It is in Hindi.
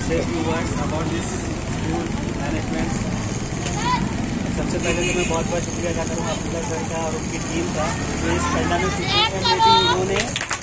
say few words about this school management. सबसे पहले तो मैं बहुत बहुत शुक्रिया अदा करूँ अब्दुल्ला सर का और उनकी टीम का जो इस पैंडेमिक सिचुएशन में भी उन्होंने